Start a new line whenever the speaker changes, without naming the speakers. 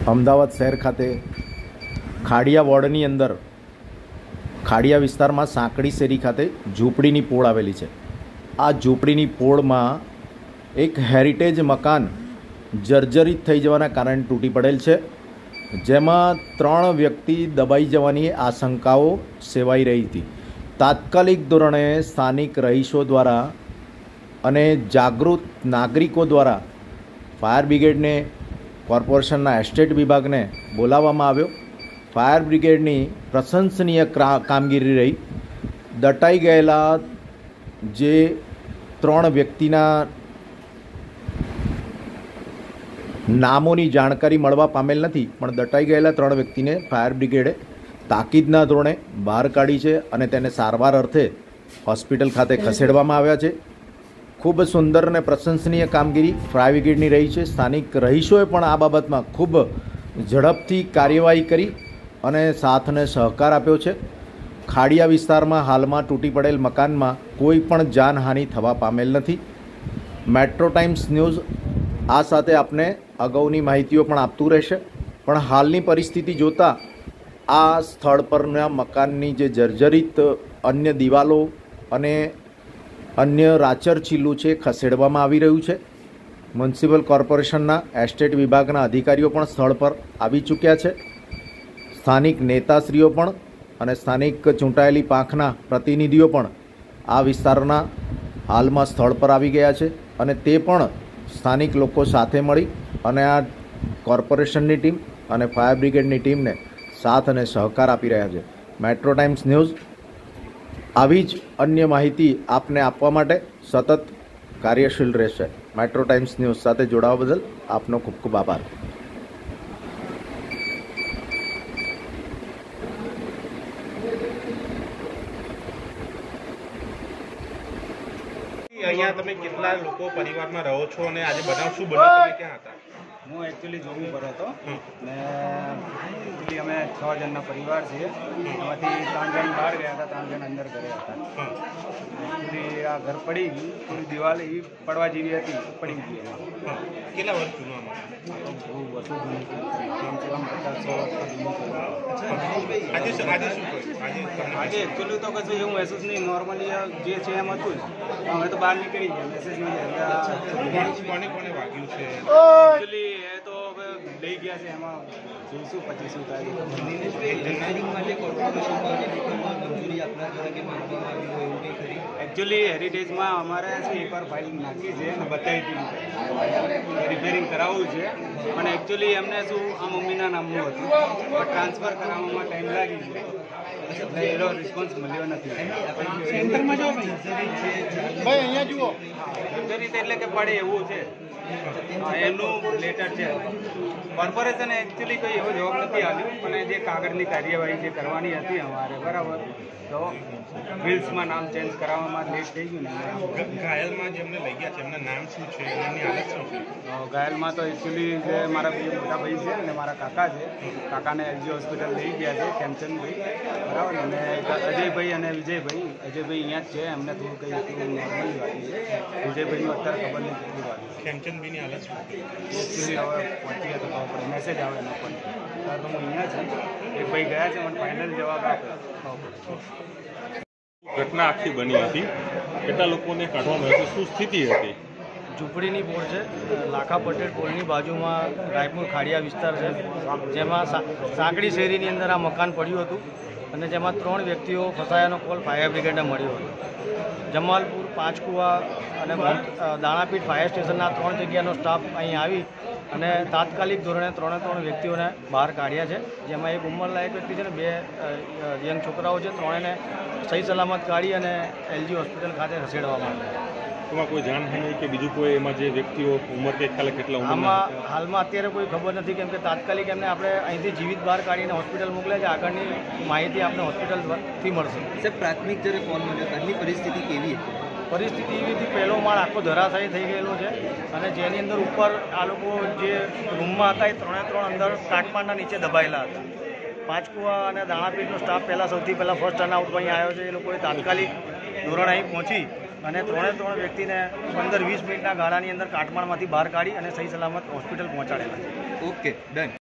અમદાવાદ શહેર ખાતે ખાડિયા વોર્ડની અંદર ખાડિયા વિસ્તારમાં સાંકડી શેરી ખાતે ઝૂંપડીની પોળ આવેલી છે। આ ઝૂંપડીની પોળમાં એક હેરિટેજ મકાન જર્જરિત થઈ જવાના કારણે તૂટી પડેલ છે, જેમાં 3 વ્યક્તિ દબાઈ જવાની આશંકાઓ સેવાઈ રહી હતી। તાત્કાલિક ધોરણે સ્થાનિક રહીશો દ્વારા અને જાગૃત નાગરિકો દ્વારા ફાયર બ્રિગેડને, કોર્પોરેશનના એસ્ટેટ વિભાગને બોલાવવામાં આવ્યો। ફાયર બ્રિગેડની પ્રશંસનીય કામગીરી રહી। દટાઈ ગયેલા જે 3 વ્યક્તિના નામોની જાણકારી મળવા પામેલ નથી, પણ દટાઈ ગયેલા 3 વ્યક્તિને ફાયર બ્રિગેડે તાકીદના ધોરણે બહાર કાઢી છે અને તેને સારવાર અર્થે હોસ્પિટલ ખાતે ખસેડવામાં આવ્યા છે। ખૂબ સુંદર અને પ્રશંસનીય કામગીરી ફાયર બ્રિગેડની રહી છે। સ્થાનિક રહીશોએ પણ આ બાબતમાં ખૂબ ઝડપથી કાર્યવાહી કરી અને સાથને સહકાર આપ્યો છે। ખાડિયા વિસ્તારમાં હાલમાં તૂટી પડેલ મકાનમાં કોઈ પણ જાનહાનિ થવા પામેલ નથી। મેટ્રો ટાઈમ્સ ન્યૂઝ આ સાથે આપને અગાઉની માહિતીઓ પણ આપતું રહેશે, પણ હાલની પરિસ્થિતિ જોતાં આ સ્થળ પરના મકાનની જે જર્જરિત અન્ય દિવાલો અને અન્ય રાચર ચીલું છે ખસેડવામાં આવી રહ્યું છે। મ્યુનિસિપલ કોર્પોરેશનના એસ્ટેટ વિભાગના અધિકારીઓ પણ સ્થળ પર આવી ચૂક્યા છે। સ્થાનિક નેતાશ્રીઓ પણ અને સ્થાનિક ચૂંટાયેલી પાંખના પ્રતિનિધિઓ પણ આ વિસ્તારના હાલમાં સ્થળ પર આવી ગયા છે અને તે પણ સ્થાનિક લોકો સાથે મળી અને આ કોર્પોરેશનની ટીમ અને ફાયર બ્રિગેડની ટીમને સાથ અને સહકાર આપી રહ્યા છે। મેટ્રો ટાઈમ્સ ન્યૂઝ આવી જ અન્ય માહિતી આપને આપવા માટે સતત કાર્યશીલ રહેશે। મેટ્રો ટાઈમ્સ ન્યૂઝ સાથે જોડાવા બદલ આપનો ખૂબ ખૂબ આભાર।
અહીંયા તમે કેટલા લોકો પરિવારમાં રહો છો અને આજે બનાવ શું બન્યો, તમે ક્યાં હતા?
હું એકચ્યુઅલી જોબ પર હતો ને એકચ્યુઅલી અમે 6 જણના પરિવાર છીએ, એમાંથી 3 જણ બહાર ગયા હતા, 3 જણ અંદર ઘરે હતા। એકચ્યુઅલી આ ઘર પડી ગઈ, થોડી દિવાલ એવી પડવા જેવી હતી, પડી ગઈ એમાં।
કેટલા વર્ષ જૂનું આમાં?
બહુ વધુ જૂનું છે, 50-100 વર્ષ જૂનું છે।
આજે શું કર્યું?
આજે એકચ્યુઅલી તો કશું એવું મહેસૂસ નહીં, નોર્મલી જે છે એમ હતું જ। અમે તો બહાર નીકળી ગયા, મેસેજ
કોને કોને વાગ્યું છે?
એકચ્યુઅલી એ તો હવે લઈ ગયા છે, એમાં જોઈશું પછી શું થાય। એકચ્યુઅલી હેરિટેજમાં અમારે શું એકવાર ફાઇલિંગ નાખી છે અને બતાવી હતી, રિપેરિંગ કરાવવું છે, પણ એકચ્યુઅલી એમને શું આ મમ્મીના નામનું હતું, પણ ટ્રાન્સફર કરાવવામાં ટાઈમ લાગી ગયો એટલે એનો રિસ્પોન્સ મળ્યો નથી। સેન્ટરમાં જો ભાઈ અહીંયા જુઓ, રીતે એટલે કે પડે એવું છે, એનું લેટર છે। કોર્પોરેશને એકચ્યુઅલી કોઈ એવો જવાબ નથી આપ્યો, પણ જે કાગળની કાર્યવાહી જે કરવાની હતી અમારે, બરાબર, તો બિલ્સમાં નામ ચેન્જ કરાવવામાં લેટ થઈ ગયું ને।
ઘાયલમાં જેમને લઈ ગયા છે એમના નામ શું છે, એમની હાલત શું છે?
ઘાયલમાં તો એકચ્યુઅલી જે મારા બે મોટા ભાઈ છે અને મારા કાકા છે, કાકાને એલજી હોસ્પિટલ લઈ ગયા છે, ખેમચંદભાઈ, બરાબર, અને અજયભાઈ અને વિજયભાઈ, અજયભાઈ અહીંયા જ છે, એમને થોડું કંઈ નોર્મલી વાગ્યું છે, વિજયભાઈનું અત્યારે ખબર નહીં કેટલું વાગ્યું।
ખેમચંદભાઈની હાલત શું છે?
એકચ્યુઅલી હવે પહોંચીએ તો ખબર પડે, મેસેજ આવે ન પણ ત્યારે તો હું અહીંયા છું, એક ભાઈ ગયા છે, મને ફાઇનલ જવાબ આપ્યો।
ઘટના આખી બની હતી, કેટલા લોકોને કાઢવામાં હતી, શું સ્થિતિ હતી?
ઝૂંપડીની પોળ છે, લાખા પટેલ પોળની બાજુમાં રાયપુર ખાડિયા વિસ્તાર છે, જેમાં સાંકડી શેરીની અંદર આ મકાન પડ્યું હતું અને જેમાં 3 વ્યક્તિઓ ફસાયાનો કોલ ફાયર બ્રિગેડને મળ્યો હતો। જમાલપુર, પાંચકુવા અને દાણાપીઠ ફાયર સ્ટેશનના 3 જગ્યાનો સ્ટાફ અહીં આવી અને તાત્કાલિક ધોરણે 3 વ્યક્તિઓને બહાર કાઢ્યા છે, જેમાં એક ઉંમરલાયક વ્યક્તિ છે ને 2 યંગ છોકરાઓ છે, 3ને સહી સલામત કાઢી અને એલજી હોસ્પિટલ ખાતે ખસેડવામાં આવ્યા।
એમાં કોઈ જાનહાનિ કે બીજું કોઈ એમાં જે વ્યક્તિઓ ઉંમર કે ખ્યાલ કેટલા
આમાં હાલમાં અત્યારે કોઈ ખબર નથી, કેમ કે તાત્કાલિક એમને આપણે અહીંથી જીવિત બહાર કાઢીને હોસ્પિટલ મોકલ્યા છે। આગળની માહિતી આપણે હોસ્પિટલથી મળશે।
સાહેબ, પ્રાથમિક જ્યારે કોલ મળ્યો ત્યારની પરિસ્થિતિ કેવી હતી?
પરિસ્થિતિ એવી હતી, પહેલો માળ આખો ધરાશાયી થઈ ગયેલો છે અને જેની અંદર ઉપર આ લોકો જે રૂમમાં હતા એ 3 અંદર કાટમાળના નીચે દબાયેલા હતા। પાંચકુવા અને દાણાપીઠનો સ્ટાફ સૌથી પહેલાં ફર્સ્ટ ટર્નઆઉટ અહીં આવ્યો છે। એ લોકોએ તાત્કાલિક ધોરણે અહીં પહોંચી અને 3 વ્યક્તિને 15-20 મિનિટના ગાળાની અંદર કાટમાળમાંથી બહાર કાઢી અને સહી સલામત હોસ્પિટલ પહોંચાડેલા છે।
Okay, done.